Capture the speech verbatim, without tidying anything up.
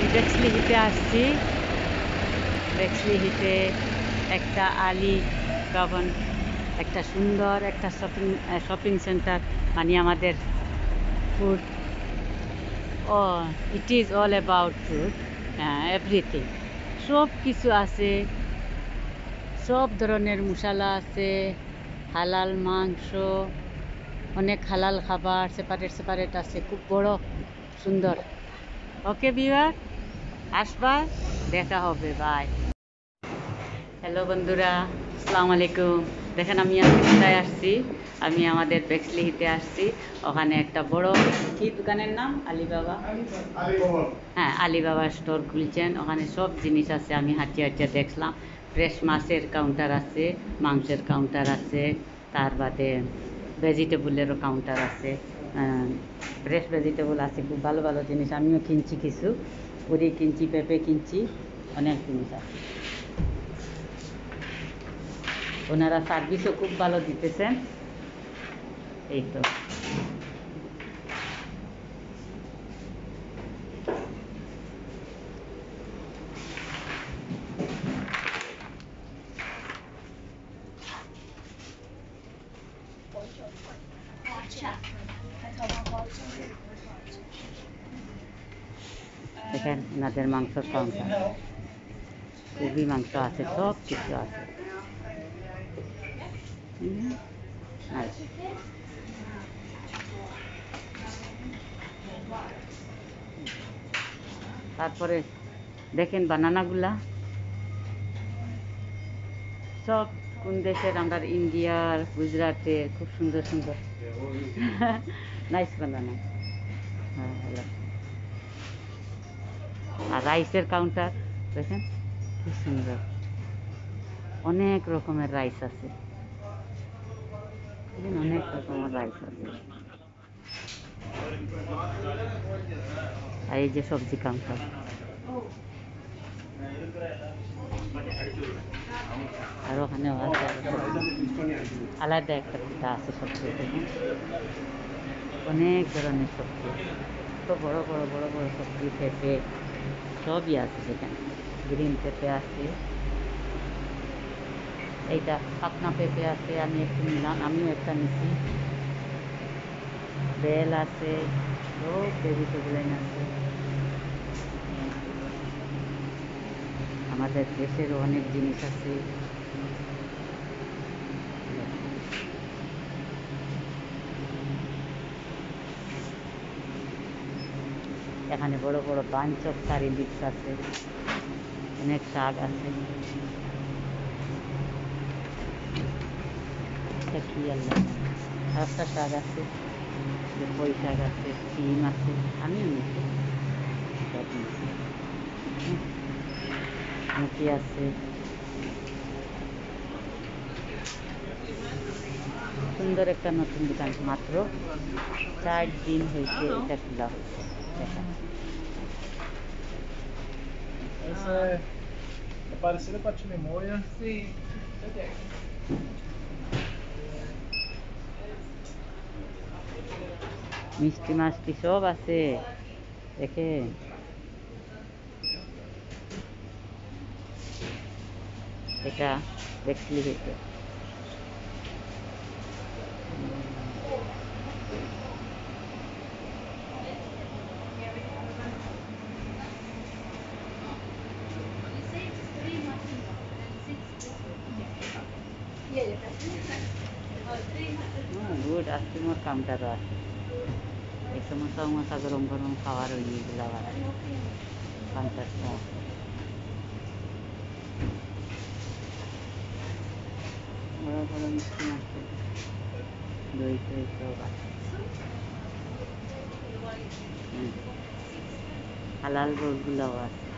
বেক্সলিহিতে আসছি। বেক্সলিহিতে একটা আলী ভবন, একটা সুন্দর একটা শপিং শপিং সেন্টার, মানে আমাদের food, oh it is all about food, হ্যাঁ এভরিথিং, সব কিছু আছে, সব ধরনের মশলা আছে, হালাল মাংস, অনেক হালাল খাবার সেপারেট সেপারেট আছে, খুব বড় সুন্দর। ওকে ভিউয়ার, আসবা, দেখা হবে, বাই। হ্যালো বন্ধুরা, আসসালামু আলাইকুম। দেখেন আমি আজকে কোথায় আসছি, আমি আমাদের বেক্সলিহিতে আসছি। ওখানে একটা বড় কি দোকানের নাম আলিবাবা, হ্যাঁ আলিবাবা স্টোর খুলছেন। ওখানে সব জিনিস আছে, আমি হাঁটিয়ে হাঁটিয়ে দেখলাম। ফ্রেশ মাছের কাউন্টার আছে, মাংসের কাউন্টার আছে, তার বাদে ভেজিটেবলেরও কাউন্টার আছে, ফ্রেশ ভেজিটেবল আছে, খুব ভালো ভালো জিনিস। আমিও কিনছি কিছু, পুরি কিনছি, পেঁপে কিনছি, অনেক জিনিস আছে। ওনারা সার্ভিসও খুব ভালো দিতেছেন। এই তো দেখেন ওনাদের মাংসর কাউন্টার, খুবই মাংস আছে, সব কিছু আছে। তারপরে দেখেন বানানাগুলা সব কোন দেশের, আমরা ইন্ডিয়ার, গুজরাটের, খুব সুন্দর সুন্দর নাইস বানানা। হ্যাঁ ভালো। আর রাইসের কাউন্টার দেখেন কি সুন্দর, অনেক রকমের রাইস আছে, অনেক রকমের রাইস আছে। আর এই যে সবজি কাউন্টার, আর ওখানেও আছে আলাদা একটা কুটা আছে সবজি, দেখেন অনেক ধরনের সবজি, তো বড় বড় বড় বড় সবজি, পেঁপে সবই আছে সেখানে। গ্রিন পেঁপে আছে, এইটা পাকনা পেঁপে আছে, আমি একটু নিলাম, আমিও একটা নিছি। বেল আছে, সব ভেজিটেবল আছে। আমাদের দেশেরও অনেক জিনিস আছে। এখানে বড় বড় বাঞ্চ অফ কারি লিভস আছে, অনেক শাক আছে। এটা কি আল্লাহ, একটা শাক আছে, পুঁই শাক আছে, সিম আছে, আমিও নিচ্ছি সব নিচ্ছি। মুখি আছে, সুন্দর একটা নতুন দোকান, মাত্র চার দিন হয়েছে এটা খোলা হয়েছে। দেখা Essa é, é parecida com a timoia. Sim, ok. মিষ্টি মাষ্টি সব আছে, দেখে এটা দেখলি হইতে। গুড আইসক্রিমের কাউন্টারও আছে, এই সমস্যা মশা গরম গরম খাওয়ার ওই এগুলো আছে কাউন্টারটা। বড় বড় মিষ্টি আছে, দই টই সব আছে, হালাল বোর্ডগুলোও আছে।